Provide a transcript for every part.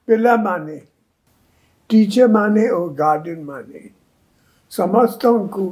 पिला माने टीचर माने और गार्डियन माने समस्तों को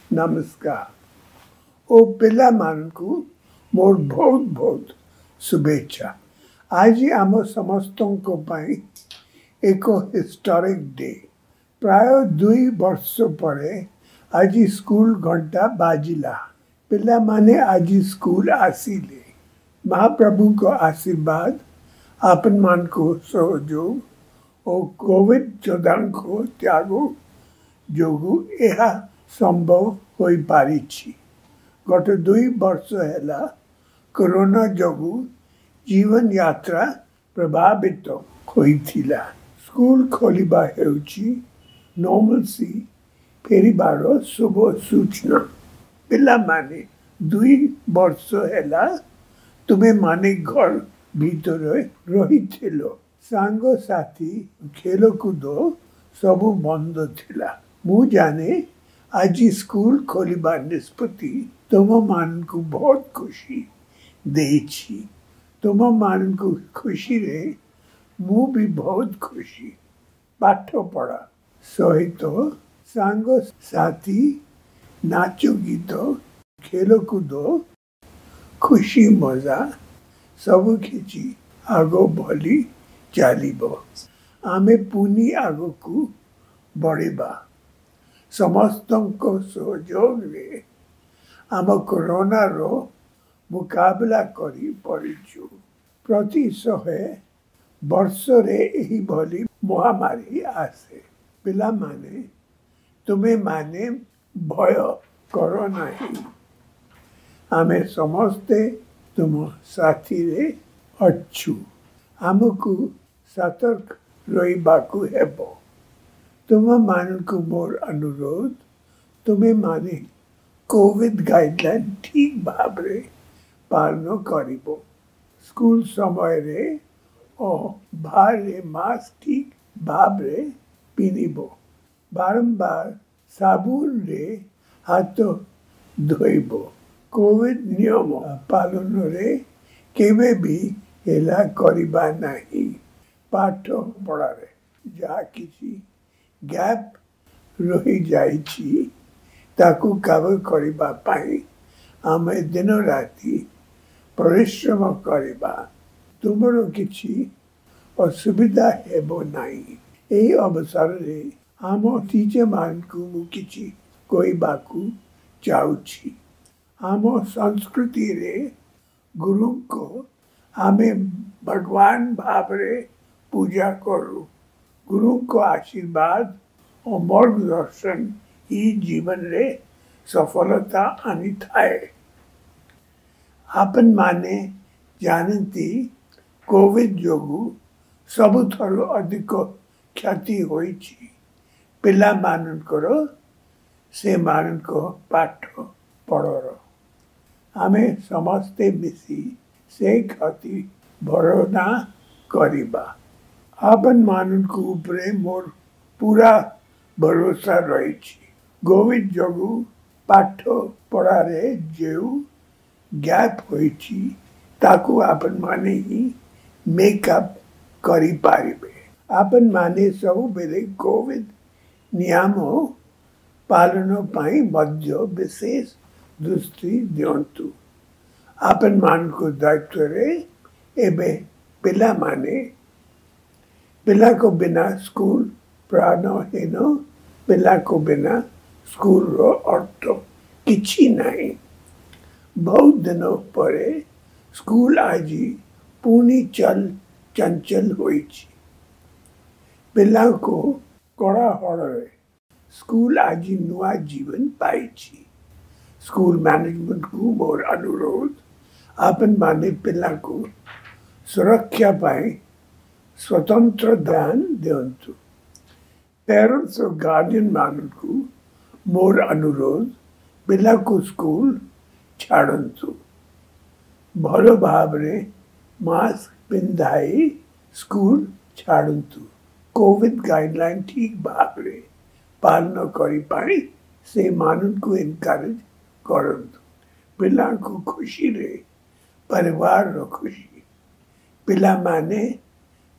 नमस्कार और पिला मान को मोर बहुत बहुत शुभेच्छा। आज आम समस्तों को पाई एक हिस्टोरिक डे। प्राय 2 वर्ष पर आज स्कूल घंटा बाजिला। पिला माने आज स्कूल आसिले। महाप्रभु को आशीर्वाद आपन मान को सहयोग और कोविड-19 को त्याग जोगु यह संभव हो पारी। गत 2 वर्ष है कोरोना जोगु जीवन यात्रा प्रभावित होइथिला। स्कूल खोलिबा हेउची नॉर्मलसी फेरिबार शुभ सूचना। पिला माने 2 वर्ष है तुम्हें माने घर भीतर रही सांग साथी खेलकूद सब बंद थिला। मु जाने आज स्कूल खोलिबा निष्पत्ति तुम मान को बहुत खुशी देछि। तुम मान को खुशी रे मु भी बहुत खुशी। पाठ पढ़ा सहित सांग साथी नाच गीत खेलकूद खुशी मजा सब किछि आगो भली चलिबो। आमे पुनी आगो को बढ़ेबा। समस्तों को सहयोग रे आम कोरोना रो मुकाबला करी परिछु। प्रति 100 वर्ष रे एही भली महामारी आसे। पिला माने तुम्हें माने भय करो नहीं। आमे समस्ते तुम साथी रे अच्छु। आमको सतर्क रहिबाकु हेबो। तुम मान को मोर अनुरोध तुम्हें माने कोविड गाइडलाइन ठीक भाव रे पालन करिबो। स्कूल समय रे और बाहर रे मास्क ठीक भाव रे पिनिबो। बारंबार साबुन रे हाथ धोइबो। कोविड नियम पालन रे केवे भी हेला करिबा नहीं। पाठ पढ़ारे जहाँ किसी गैप रही जाइछि ताकू कवर करिबा पाई आमे दिन राति परिश्रम करिबा। तुमरो किछि असुविधा हेबो नहीं। एही अवसर रे आम टीचर मान को मु किछि कहबाकू चाहुछि। आम संस्कृति रे गुरु को आमे भगवान भाव रे पूजा करू। गुरु को आशीर्वाद और मार्गदर्शन ही जीवन रे सफलता आनी थाए। आपन माने जानती कोविड जोगु सबुथरु अधिक क्षति होइछि। पिला मानकर से मानक पाठ पढ़र। आमे समस्ते मिसी से क्षति भरना करिबा। आपन मान को ऊपरे मोर पूरा भरोसा रही। कोविड जोगु पाठ पढ़ारे जो गैप होइछि ताकू आपन माने ही मेकअप करी पारिबे। आपन माने सब बेले कोविड नियम पालन पाई मध्य विशेष दृष्टि दियंतु। आपन मान को दायित्व रे एबे पिला माने पिला को बिना स्कूल प्राण हेन। पिला को बिना स्कूल रो अर्थ किछि नहीं। बहुत दिनों परे स्कूल आज पुनी चंचल होइछि। पिला को कड़ा हड़े स्कूल आज नुआ जीवन पाइछि। स्कूल मैनेजमेंट को मोर अनुरोध आपन माने पिला को सुरक्षा पाई स्वतंत्र ध्यान दियंतु। पेरेंट्स और गार्डियन मान को मोर अनुरोध पिला को स्कूल छाड़ंतु। भल भाव रे मास्क पिंधाई स्कूल छाड़ंतु। कोविड गाइडलाइन ठीक भाव रे पालन करी पाई से मान को एनकरेज करंतु। पिला को खुशी रे परिवार रो खुशी। पिला माने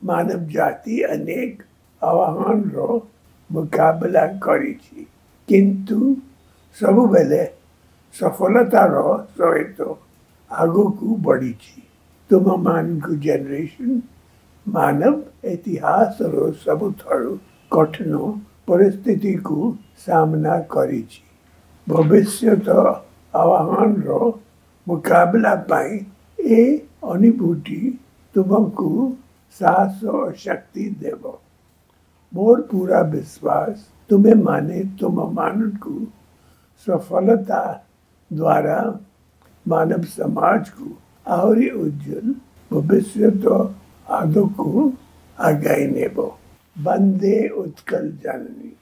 मानव जाति अनेक आह्वान मुकाबला करिछि किंतु सबु बेले सफलतार सहित आगकू बढ़िछि। तुम मानकु जनरेशन मानव इतिहास सबुठारु कठिन परिस्थिति को सामना करिछि। भविष्यत आह्वान मुकाबला पाई ए अनुभूति तुमको साहस और शक्ति देव। मोर पूरा विश्वास तुम्हें माने तुम मानव को सफलता द्वारा मानव समाज को आहरी उज्जवल भविष्य तो आदो को आगाई नेब। वंदे उत्कल जननी।